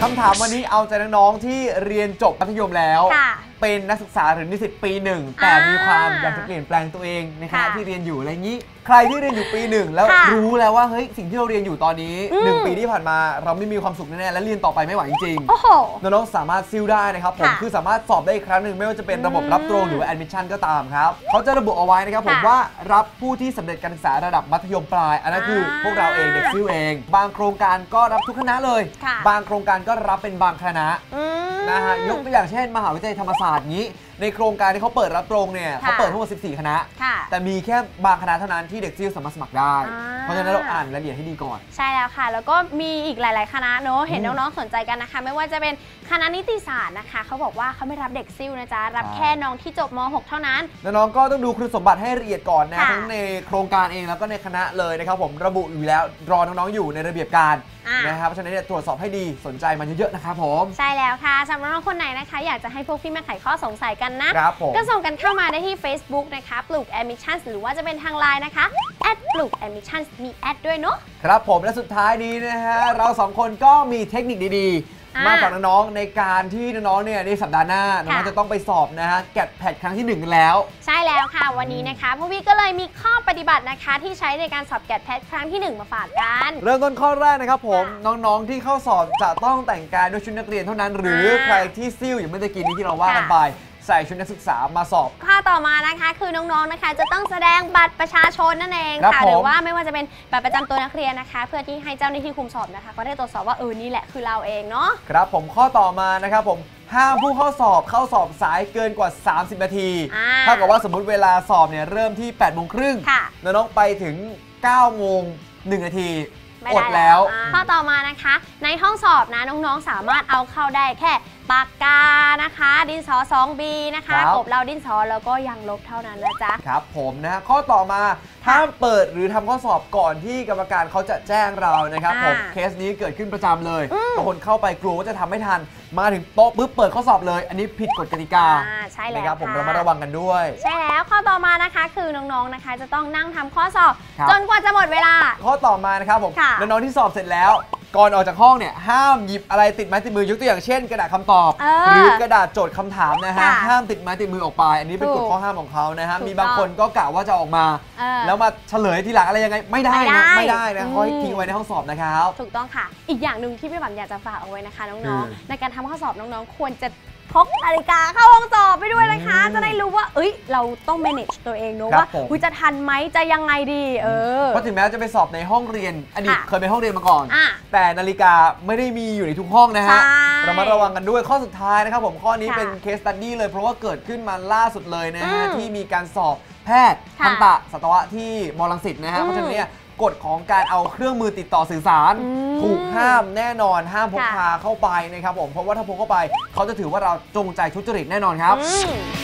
คำถามวันนี้เอาใจน้องๆที่เรียนจบมัธยมแล้วเป็นนักศึกษาหรือนิสิตปีหนึ่งแต่มีความอยากจะเปลี่ยนแปลงตัวเองในคณะที่เรียนอยู่อะไรอย่างนี้ใครที่เรียนอยู่ปีหนึ่งแล้วรู้แล้วว่าเฮ้ยสิ่งที่เราเรียนอยู่ตอนนี้1 ปีที่ผ่านมาเราไม่มีความสุขแน่ๆและเรียนต่อไปไม่ไหวจริงๆน้องๆสามารถซิลได้นะครับผมคือสามารถสอบได้อีกครั้งหนึ่งไม่ว่าจะเป็นระบบรับตรงหรือว่า admission ก็ตามครับเขาจะระบุเอาไว้นะครับผมว่ารับผู้ที่สำเร็จการศึกษาระดับมัธยมปลายอันนั้นคือพวกเราเองเด็กซิลเองบางโครงการก็รับทุกคณะเลยบางโครงการก็รับเป็นบางคณะนะฮะยกตัวอย่างเช่นมหาวิทยาลัยธรรมศาสตร์นี้ในโครงการที่เขาเปิดรับตรงเนี่ยเขาเปิดทั้งหมด14 คณะแต่มีแค่บางคณะเท่านั้นที่เด็กซิลสามารถสมัครได้เพราะฉะนั้นเราอ่านรายละเอียดให้ดีก่อนใช่แล้วค่ะแล้วก็มีอีกหลายๆคณะเนอะเห็นน้องๆสนใจกันนะคะไม่ว่าจะเป็นคณะนิติศาสตร์นะคะเขาบอกว่าเขาไม่รับเด็กซิลนะจ๊ะรับแค่น้องที่จบม.6 เท่านั้นน้องๆก็ต้องดูคุณสมบัติให้ละเอียดก่อนนะทั้งในโครงการเองแล้วก็ในคณะเลยนะครับผมระบุอยู่แล้วรอน้องๆอยู่ในระเบียบการนะครับเพราะฉะนั้นตรวจสอบให้ดีสนใจมันเยอะๆนะครับผมใช่แล้วค่ะสำหรับน้องคนไหนนะคะอยากจะให้พวกพี่มาไขข้อสงสัยกันนะก็ส่งกันเข้ามาได้ที่ Facebook นะคะปลูก Admissions หรือว่าจะเป็นทางไลน์นะคะปลูก Admissions มีแอดด้วยเนาะครับผมและสุดท้ายนี้นะฮะเรา2 คนก็มีเทคนิคดีๆมาฝากน้องๆในการที่น้องๆเนี่ยในสัปดาห์หน้าน้องๆจะต้องไปสอบนะฮะแกดแพดครั้งที่1กันแล้วใช่แล้วค่ะวันนี้นะคะพวกพี่ก็เลยมีข้อปฏิบัตินะคะที่ใช้ในการสอบแกดแพดครั้งที่1มาฝากกันเริ่มต้นข้อแรกนะครับผมน้องๆที่เข้าสอบจะต้องแต่งกายด้วยชุดนักเรียนเท่านั้นหรือใครที่ซิ่วอย่างเมื่อกี้นี้ที่เราว่ากันไปใส่ชุดนักศึกษามาสอบข้อต่อมานะคะคือน้องๆนะคะจะต้องแสดงบัตรประชาชนนั่นเองค่ะหรือว่าไม่ว่าจะเป็นบัตรประจำตัวนักเรียนนะคะเพื่อที่ให้เจ้าหน้าที่คุมสอบนะคะก็ได้ตรวจสอบว่านี่แหละคือเราเองเนาะครับผมข้อต่อมานะครับผมห้ามผู้เข้าสอบสายเกินกว่า30 นาทีเท่ากับว่าสมมุติเวลาสอบเนี่ยเริ่มที่8 โมงครึ่งน้องๆไปถึง9 โมง 1 นาทีอดแล้วข้อต่อมานะคะในห้องสอบนะน้องๆสามารถเอาเข้าได้แค่ปากกานะคะดินสอ 2B นะคะกบเราดินสอแล้วก็ยางลบเท่านั้นนะจ๊ะครับผมนะข้อต่อมาห้ามเปิดหรือทำข้อสอบก่อนที่กรรมการเขาจะแจ้งเรานะครับผมเคสนี้เกิดขึ้นประจำเลยบางคนเข้าไปกลัวว่าจะทำไม่ทันมาถึงโต๊ะปุ๊บเปิดข้อสอบเลยอันนี้ผิดกฎกติกาใช่แล้วนะครับผมเรามาระวังกันด้วยใช่แล้วข้อต่อมานะคะคือน้องๆนะคะจะต้องนั่งทำข้อสอบจนกว่าจะหมดเวลาข้อต่อมานะครับผมน้องๆที่สอบเสร็จแล้วก่อนออกจากห้องเนี่ยห้ามหยิบอะไรติดไม้ติดมือยกตัวอย่างเช่นกระดาษคำตอบหรือกระดาษโจทย์คำถามนะฮะห้ามติดไม้ติดมือออกไปอันนี้เป็นกฎข้อห้ามของเขานะฮะมีบางคนก็กะว่าจะออกมาแล้วมาเฉลยทีหลังอะไรยังไงไม่ได้นะไม่ได้นะเขาให้ทิ้งไว้ในห้องสอบนะครับถูกต้องค่ะอีกอย่างหนึ่งที่พี่บั๋มอยากจะฝากเอาไว้นะคะน้องๆในการทำข้อสอบน้องๆควรจะพกนาฬิกาเข้าห้องสอบไปด้วยนะคะจะได้รู้ว่าเราต้อง manage ตัวเองเนอะว่าจะทันไหมจะยังไงดีเพราะถึงแม้จะไปสอบในห้องเรียนอดีตเคยไปห้องเรียนมาก่อนแต่นาฬิกาไม่ได้มีอยู่ในทุกห้องนะฮะเรามาระวังกันด้วยข้อสุดท้ายนะครับผมข้อนี้เป็น case study เลยเพราะว่าเกิดขึ้นมาล่าสุดเลยนะฮะที่มีการสอบแพทย์ทันตะสัตวะที่มอรังสิตนะฮะเพราะฉะนั้นเนี่ยกฎของการเอาเครื่องมือติดต่อสื่อสารถูกห้ามแน่นอนห้ามพกพาเข้าไปนะครับผมเพราะว่าถ้าพกเข้าไปเขาจะถือว่าเราจงใจทุจริตแน่นอนครับ